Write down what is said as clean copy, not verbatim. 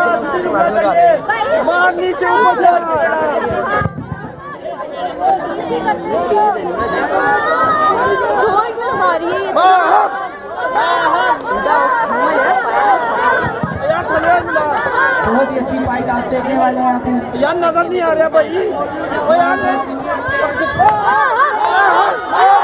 बहुत ही अच्छी फाइट आप देखने वाले हैं यहाँ पे। यार नजर नहीं आ रहा भाई।